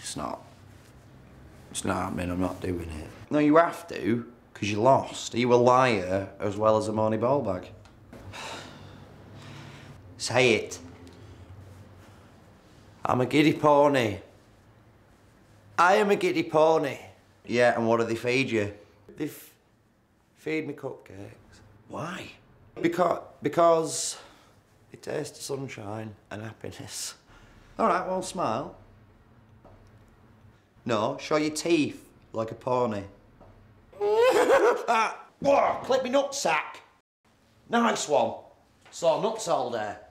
It's not happening, I'm not doing it. No, you have to, because you lost. Are you a liar as well as a money ball bag? Say it. I'm a giddy pony. I am a giddy pony. Yeah, and what do they feed you? They feed me cupcakes. Why? Because they taste of sunshine and happiness. All right, well, smile. No, show your teeth like a pony. Whoa, clip me nutsack. Nice one. Saw nuts all day.